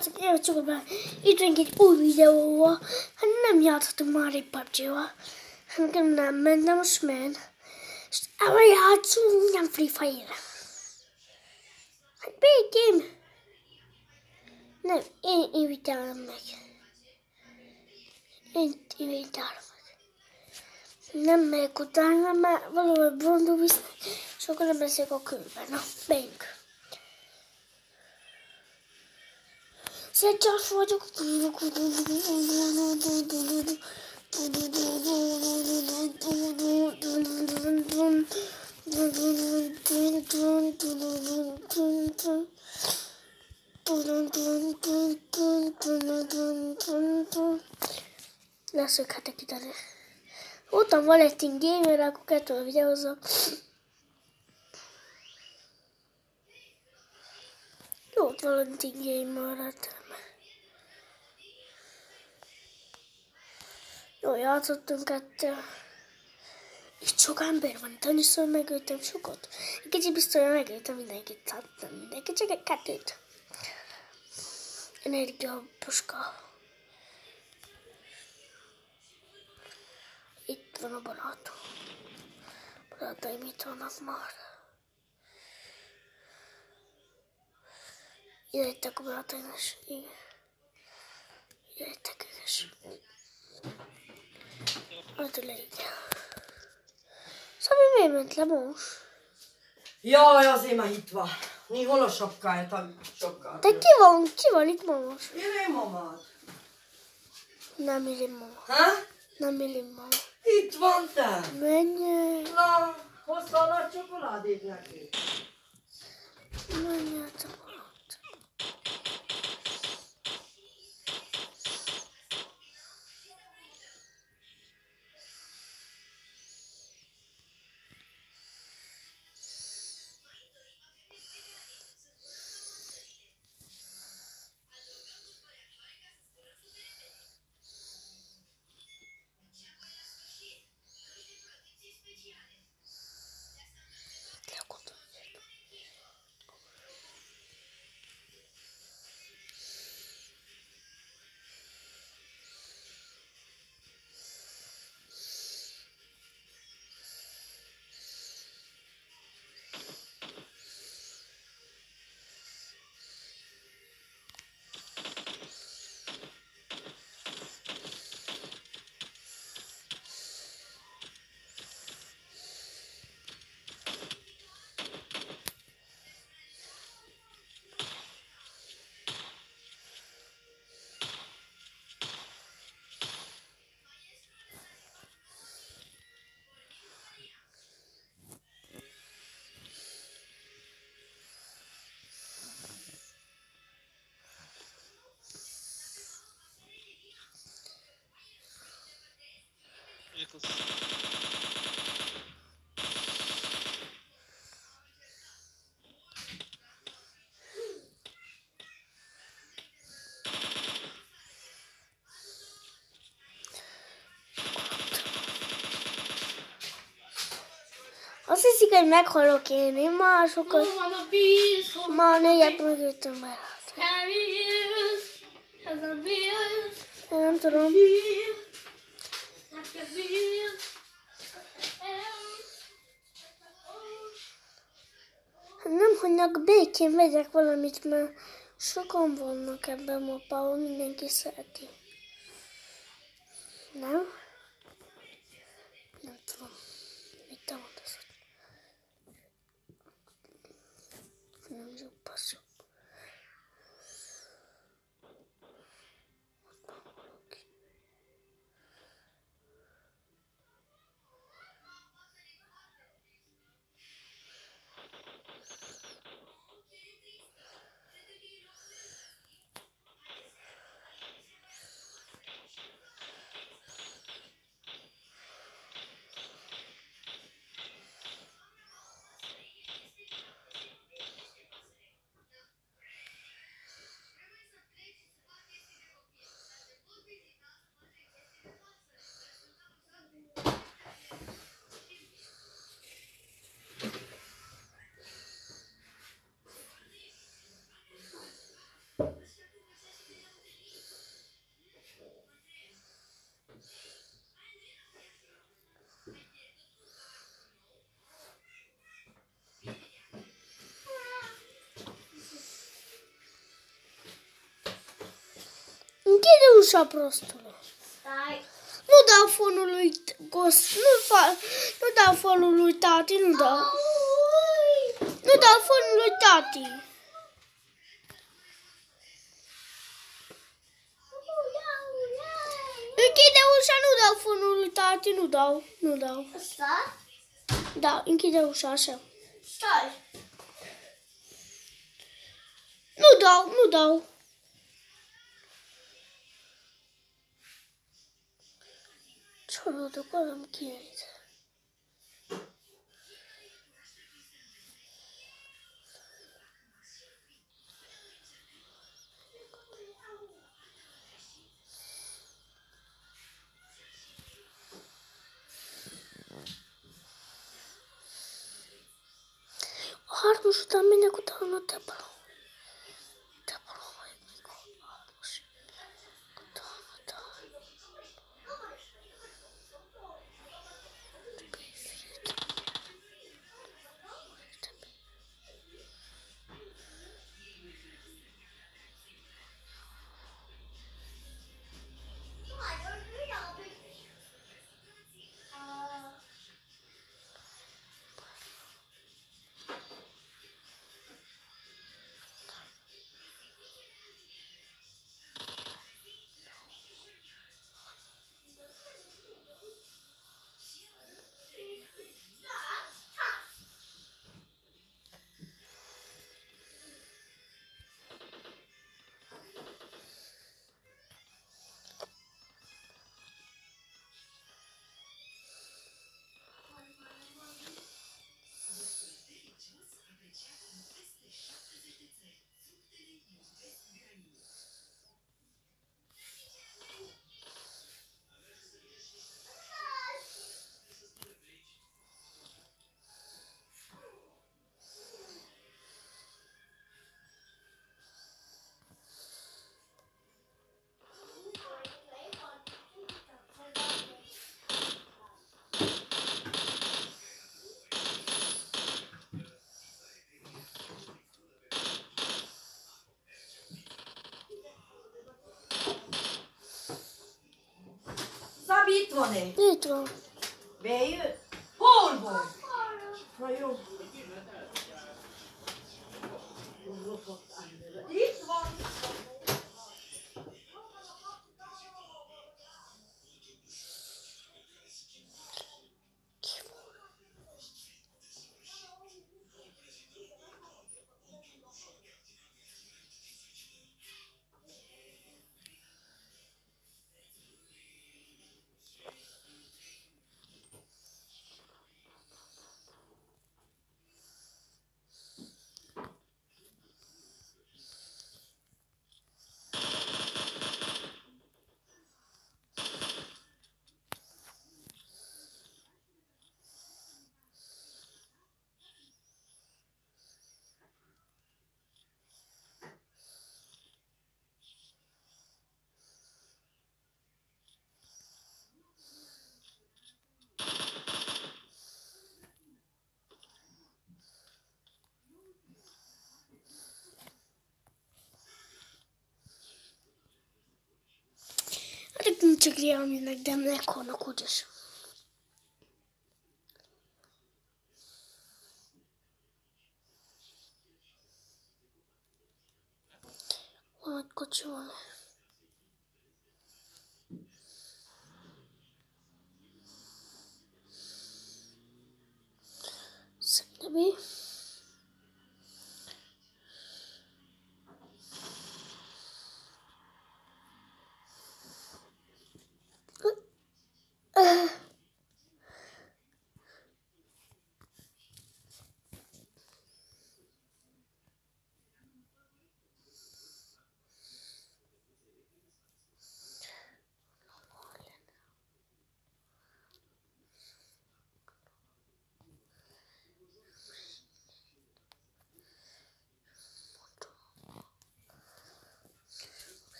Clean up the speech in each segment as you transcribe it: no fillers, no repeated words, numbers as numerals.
srácok, én csak már itt vagyunk egy új videóval. Hát nem játszhatunk már egy PUBG-val. Nekem nem ment, de most ment. És ebben játszunk, nem Free Fire. Hát békém. Nem, én invitálom meg. Én invitálom meg. Nem megyek utána, mert valahol bondul visznek, és akkor nem leszek a kőben. Na, menjünk. Szeggyás vagyok. Leszökhetek ide. Ott van Valentin Gamer, akkor kettővel videózok. Jó, ott Valentin Gamer. Jó, játszottunk kettő. Itt sok ember van, itt annyiszor megöltem sokat. Egy kicsit biztosan megöltem mindenkit, hát nem mindenkit, csak egy kettőt. Energia puska. Itt van a barátom. Barátaim itt vannak már. Jöttek a barátaim is. Jöttek ők is. Hát a legyen. Szabi, miért ment le most? Jaj, azért már itt van. Mi hol a sapkája? De ki van itt ma most? Jöjjön mamád. Nem illim mama. Ha? Nem illim mama. Itt van te. Menj. Na, hoztál a csokoládét neki. Menj a csokoládét. Azt hiszik, hogy meghalok én már sokat. Már négyet megöltem már. Nem tudom. Nem hagynak békén, vegyek valamit, mert sokan vannak ebben a mappában, mindenki szereti. Nem? Nem tudom. Mit te mondasz? Nem jó, passzol. Închide ușa, prostule. Stai. Nu dau fonul lui nu dau fonul lui tati, nu dau. Nu dau fonul lui tati. Închide ușa, nu dau fonul lui tati, nu dau. Nu dau. Asta? Da, închide ușa așa. Stai. Nu dau, nu dau. Ce-o de acolo am chirit. Harmus tämmöinen, kun tää on tepalo. Tepalo vai mikä on harmus? Kun tää on tää. Vitvonen. Nyt on. Vei ju. Hålborg. Ja, jo. Vitvonen. Adesso non ci creiamo in agdemne kono kudish. What kochole. Saknabi.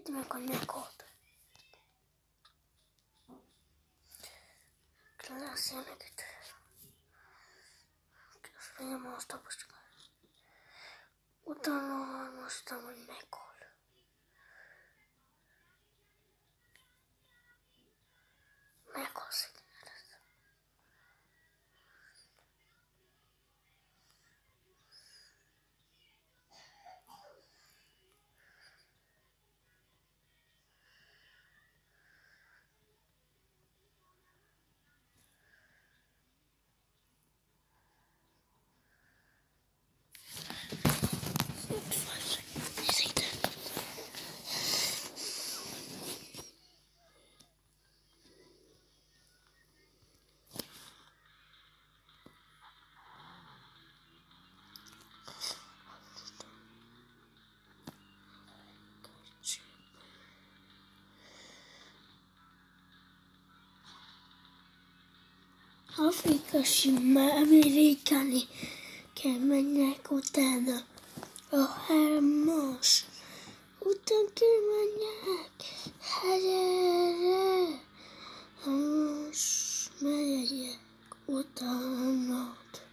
Tämä on kohta. Kyllä siellä näkyy. Jos ei muusta pysty. Otan noista mun mekolle. Mekolle. Afrikassa Amerikani kemmenä kutana ohjelmos. Utan kemmenä hädere. Hans meje utanot.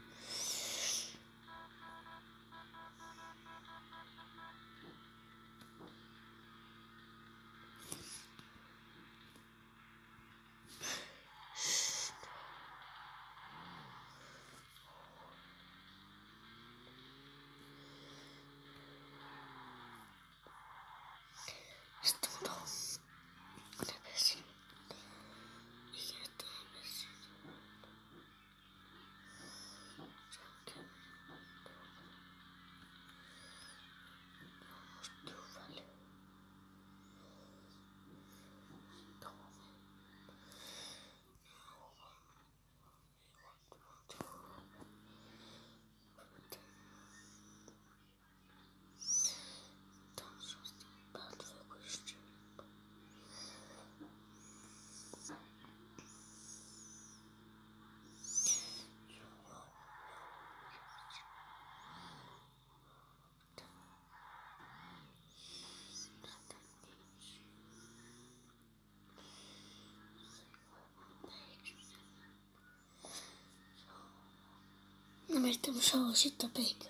No meistä on saa sitten peikö.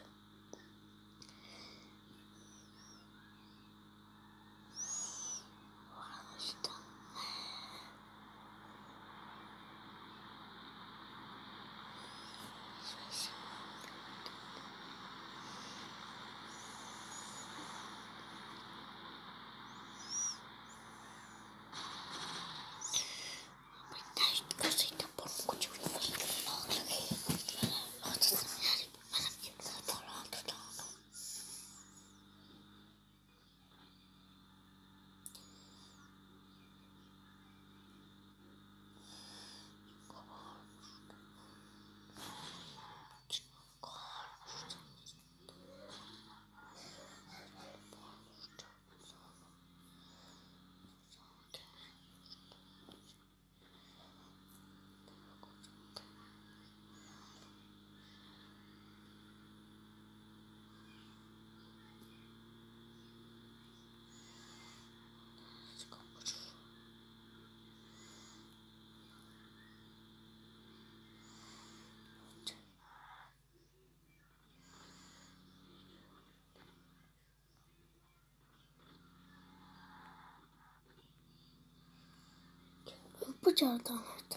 Pucataan, että